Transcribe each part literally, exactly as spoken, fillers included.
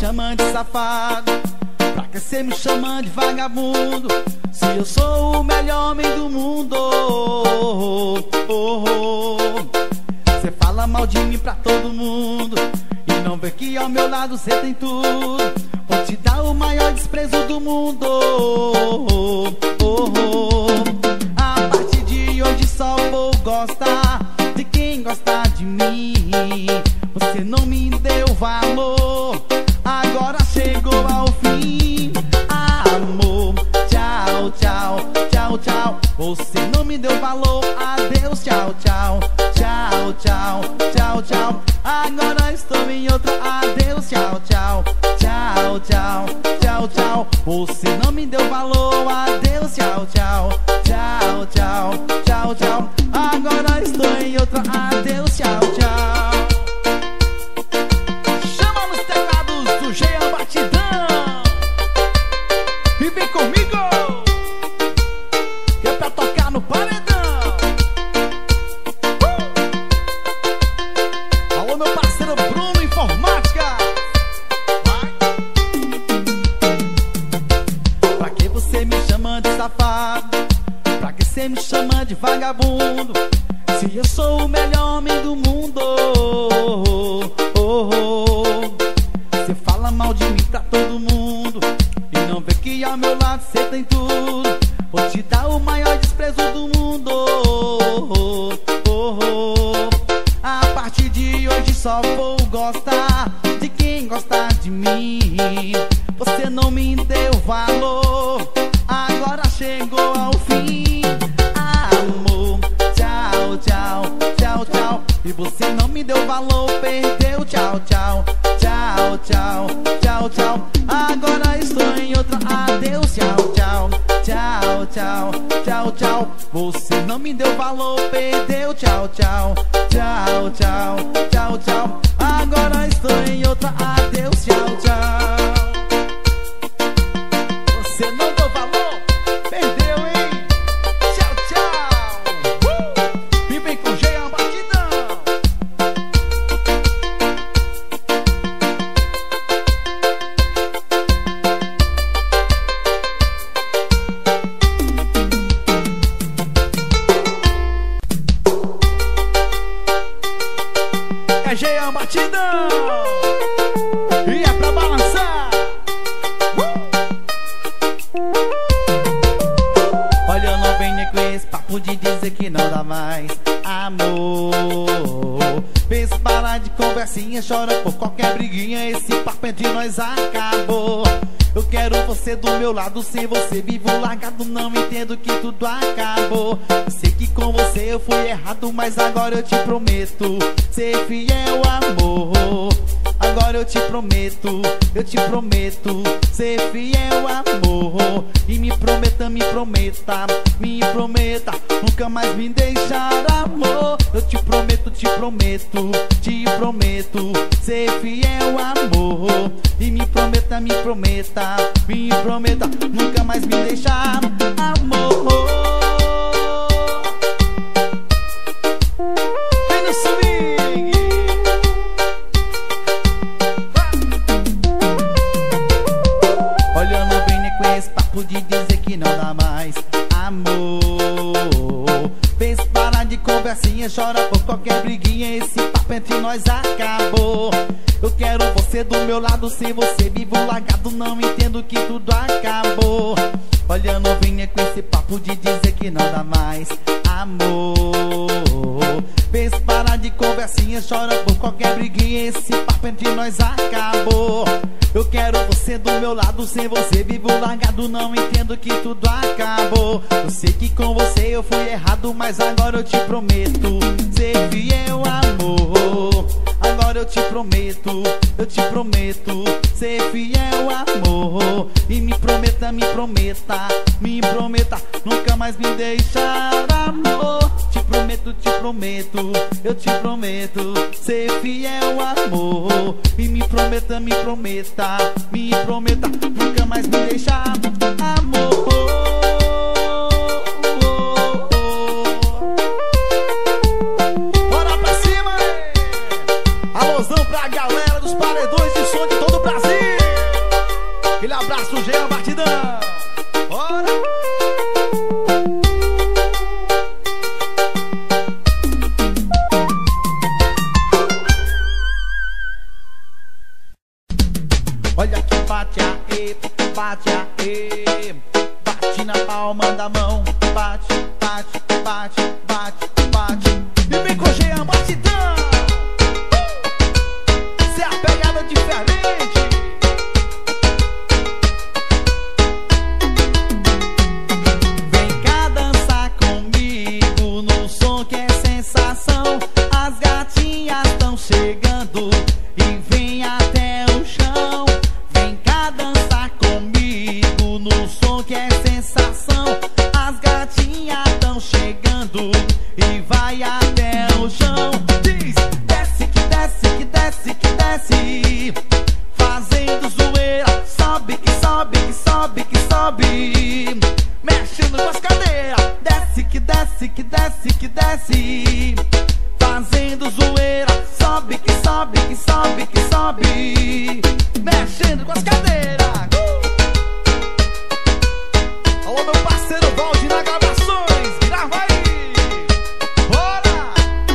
chama de safado? Pra que cê me chama de vagabundo? Se eu sou o melhor homem do mundo. oh, oh, oh. Cê fala mal de mim pra todo mundo e não vê que ao meu lado cê tem tudo. Vou te dar o maior desprezo do mundo. oh, oh, oh. A partir de hoje só vou gostar de quem gosta de mim. Você não me deu valor, agora chegou ao fim. Amor, tchau, tchau, tchau, tchau. Você não me deu valor, adeus, tchau, tchau. Tchau, tchau, tchau, tchau. Agora estou em outra, adeus, tchau, tchau. Tchau, tchau, tchau, tchau. Você não me deu valor, adeus, tchau, tchau. Tchau, tchau, tchau, tchau. Agora estou em outra, adeus, tchau, tchau. Chama nos teclados do Jean Batidão e vem comigo, que é pra tocar no paredão. uh! Alô, meu parceiro Bruno Informática. Vai. Pra que você me chama de safado? Pra que você me chama de vagabundo? Se eu sou o melhor homem do mundo. oh, oh, oh. Cê fala mal de mim pra todo mundo e não vê que ao meu lado cê tem tudo. Vou te dar o maior desprezo do mundo. oh, oh, oh. A partir de hoje só vou gostar de quem gosta de mim. Você não me deu valor, agora chegou ao fim. Amor, tchau, tchau, tchau, tchau. E você não me deu valor, perdeu, tchau, tchau. Tchau, tchau, tchau, tchau. Agora estou em outra, adeus, tchau, tchau. Tchau, tchau, tchau, tchau. Você não me deu valor, perdeu, tchau, tchau. Tchau, tchau, tchau, tchau. Agora estou em outra, adeus, tchau, tchau. Você não deu valor, perdeu, hein? Tchau, tchau. uh! E vem com Jean Batidão. É Jean Batidão e é pra balançar. Olha, eu não venho com esse papo de dizer que não dá mais amor. Vê se parar de conversinha, chora por qualquer briguinha. Esse papo entre nós acabou. Eu quero você do meu lado, sem você vivo largado. Não entendo que tudo acabou. Eu sei que com você eu fui errado, mas agora eu te prometo ser fiel, amor. Agora eu te prometo, eu te prometo ser fiel, amor. E me prometa, me prometa, me prometa nunca mais me deixar, amor. Eu te prometo, te prometo, te prometo ser fiel, amor. E me prometa, me prometa, me prometa nunca mais me deixar, amor. Vem no swing. Olha, eu não venho nem com esse papo de dizer que não dá mais amor. Vê se parar de conversinha, chora por qualquer briguinha. Esse papo entre nós acabou. Eu quero você do meu lado, sem você vivo largado. Não entendo que tudo acabou. Olha, eu não venha com esse papo de dizer que não dá mais amor. Vê se parar de conversinha, chora por qualquer briguinha. Esse papo entre nós acabou. Eu quero você do meu lado, sem você vivo largado. Não entendo que tudo acabou. Eu sei que com você eu fui errado, mas agora eu te prometo ser fiel, amor. Agora eu te prometo, eu te prometo ser fiel, amor. E me prometa, me prometa, me prometa nunca mais me deixar, amor. Te prometo, te prometo, eu te prometo ser fiel, amor. E me prometa, me prometa, me prometa nunca mais me deixar, amor. Bora pra cima, alôzão pra galera dos paredões de som de todo o Brasil. abraço, Jean Batidão. Bora! Olha que bate aí, bate aí, bate na palma da mão, bate, bate, bate, bate, bate. E vem com Jean Batidão. Cê é a pegada diferente. Vem cá dançar comigo no som que é sensação. As gatinhas estão chegando e vem até o chão. Vem cá dançar comigo no som que é sensação. As gatinhas estão chegando e vai até o chão. Diz, desce que desce, que desce, que desce, fazendo zoeira. Sobe que sobe, que sobe, que sobe, mexendo com as cadeiras. Desce que desce, que desce, que desce, fazendo zoeira. Sobe que sobe, que sobe, que sobe, mexendo com as cadeiras. uh! Alô, meu parceiro Valdir na gravações, grava aí. Bora!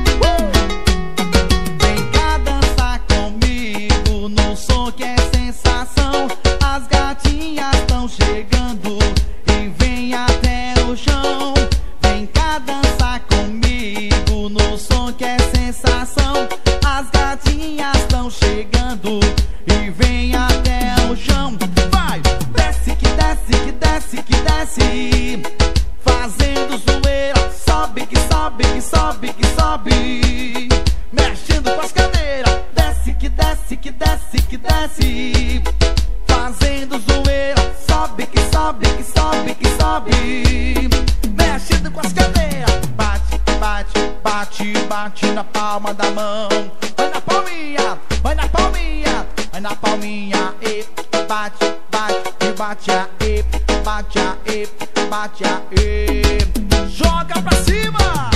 Uh! Vem cá dançar comigo no som que é sensação. As gatinhas estão chegando e vem até o chão. Vem cá dançar comigo no som que é sensação. As gatinhas estão chegando e vem até o chão. Vai, desce que desce, que desce, que desce, fazendo zoeira. Sobe que sobe, que sobe, que sobe, mexendo com as cadeiras. Desce que desce, que desce, que desce, fazendo zoeira. Sobe que sobe, que sobe, que sobe, mexendo com as cadeiras. Bate, bate, bate, bate na palma da mão. Vai na palminha, vai na palminha, vai na palminha. E bate, bate, e bate aí, bate aí, bate aí. Joga pra cima.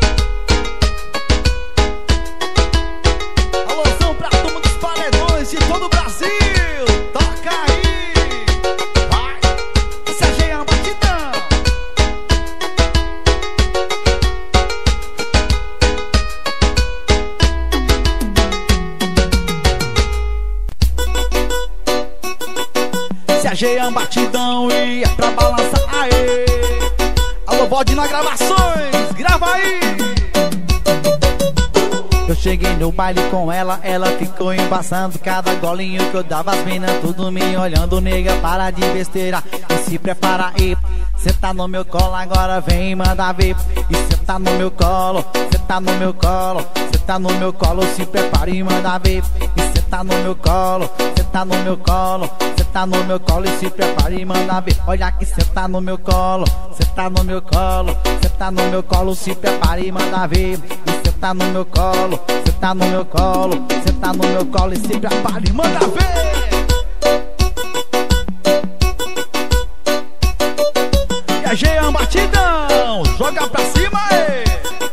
Alôzão pra turma dos paredões de todo o Brasil. Toca aí. Vai, esse é Jean Batidão. Se a Jean Batidão e é pra balançar, aê. Alô, Valdir na gravações, grava aí. Eu cheguei no baile com ela, ela ficou embaçando. Cada golinho que eu dava, as minas tudo me olhando. Nega, para de besteira e se prepara aí. Cê tá no meu colo, agora vem mandar ver. E cê tá no meu colo, cê tá no meu colo, cê tá no meu colo, se prepara e manda ver. E cê tá no meu colo, cê tá no meu colo, cê tá no meu colo e se prepara e manda ver. Olha que cê tá no meu colo, cê tá no meu colo, cê tá no meu colo, se prepara e manda ver. E cê tá no meu colo, cê tá no meu colo, cê tá no meu colo e se prepara e manda ver. E a Jean Batidão, joga pra cima aí.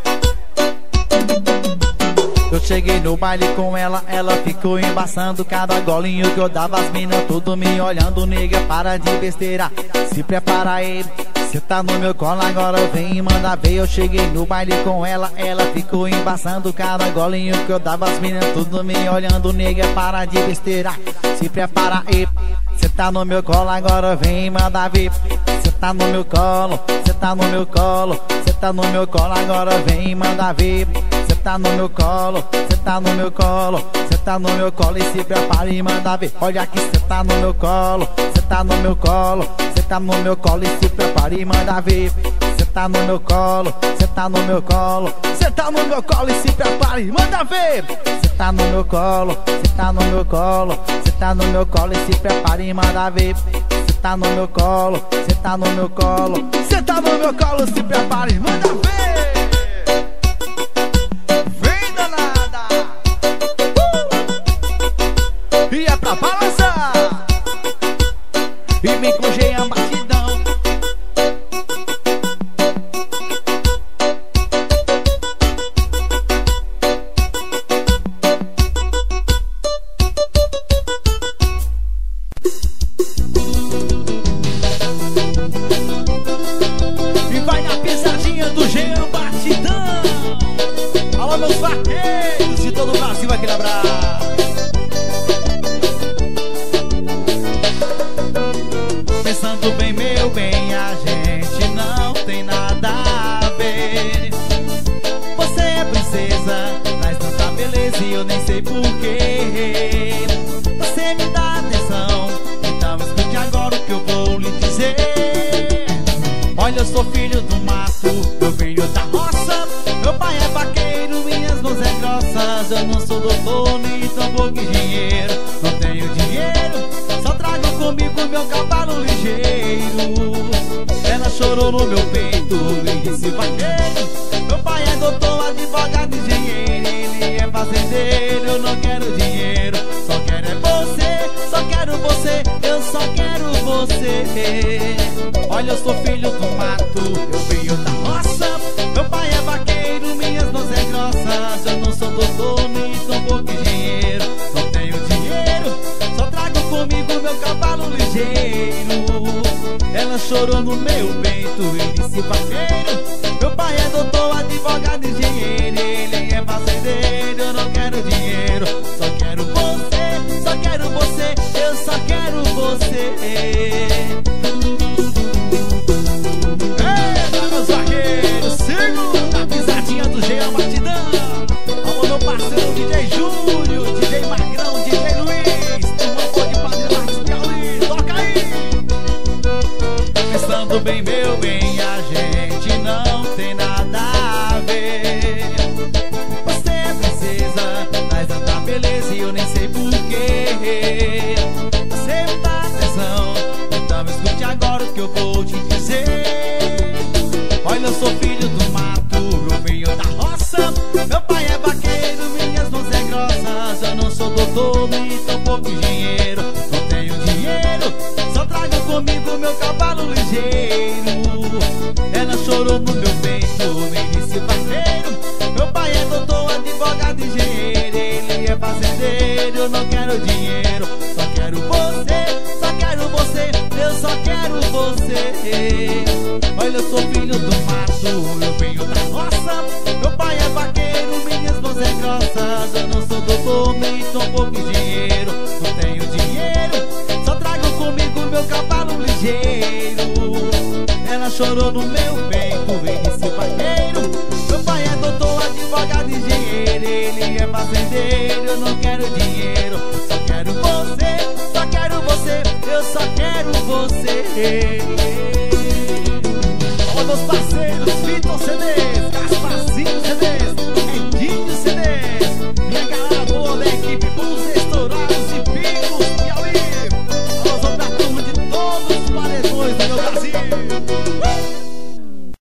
Eu cheguei no baile com ela, ela ficou embaçando. Cada golinho que eu dava, as minas tudo me olhando. Nega, para de besteira, se prepara aí. Cê tá no meu colo, agora vem e manda ver. Eu cheguei no baile com ela, ela ficou embaçando. Cada golinho que eu dava, as minas tudo me olhando. Nega, para de besteira, se prepara aí. Cê tá no meu colo, agora vem e manda ver. Cê tá no meu colo, cê tá no meu colo, cê tá no meu colo, agora vem e manda ver. Cê tá no meu colo, cê tá no meu colo, cê tá no meu colo e se prepara e manda ver. Olha que cê tá no meu colo, cê tá no meu colo, cê tá no meu colo e se prepara e manda ver. Cê tá no meu colo, cê tá no meu colo, cê tá no meu colo e se prepara e manda ver. Cê tá no meu colo, cê tá no meu colo, cê tá no meu colo e se prepara e manda ver. Cê tá no meu colo, cê tá no meu colo, cê tá no meu colo, se prepara e manda ver. Vem danada, uh! E é pra balançar. E vem com Jean Batidão. E vai na pisadinha do Jean Batidão. Alô, meus vaqueiros de todo o Brasil, aquele abraço. Pensando bem, meu bem, a gente não tem nada a ver. Você é princesa, traz tanta beleza e eu nem sei porquê. Você me dá atenção, então escute agora o que eu vou lhe dizer. Olha, eu sou filho do mato, eu venho da roça. Meu pai é vaqueiro, minhas mãos é grossas. Eu não sou doutor, nem tampouco engenheiro. Não tenho dinheiro, só trago comigo meu cavalo ligeiro. Ela chorou no meu peito e disse: vaqueiro, meu pai é doutor, advogado, engenheiro. Ele é fazendeiro, eu não quero dinheiro. Só quero é você, só quero você, eu só quero você. Olha, eu sou filho do mato, eu venho da roça. Meu pai é vaqueiro, minhas mãos é grossas. Eu não sou doutor, nem tampouco engenheiro. Não tenho dinheiro, só trago comigo meu cavalo ligeiro. Ela chorou no meu peito e disse: vaqueiro, meu pai é doutor, advogado, engenheiro. Ele é fazendeiro, eu não quero dinheiro. Só quero você, só quero você, eu só quero você. Eita, meus vaqueiros, segura a pisadinha do Jean Batidão. Alô, meu parceiro D J Júlio, D J Magrão, D J Luiz, turma de Padre Marcos Piauí, toca aí. Pensando bem, meu bem, a gente não tem nada a ver. Você é princesa, traz tanta beleza e eu nem sei porquê. Você me dá atenção, então escute agora o que eu vou te dizer. Olha, eu sou filho do mato, eu venho da roça. Meu pai é vaqueiro, minhas mãos é grossas. Eu não sou doutor, nem tampouco engenheiro. Não tenho dinheiro, só trago comigo meu cavalo ligeiro. Ela chorou no meu peito, me disse: vaqueiro, meu pai é doutor, advogado, engenheiro. Ele é fazendeiro, eu não quero dinheiro. Só quero você, só quero você, eu só quero você. Olha, eu sou filho do mato, eu venho da roça. Meu pai é vaqueiro, minhas mãos é grossas. Eu não sou doutor, nem tampouco engenheiro. Não tenho dinheiro, só trago comigo meu cavalo ligeiro. Ela chorou no meu peito e disse: vaqueiro, meu pai é doutor, advogado, engenheiro. Ele é fazendeiro, eu não quero dinheiro. Só quero você, só quero você, eu só quero você.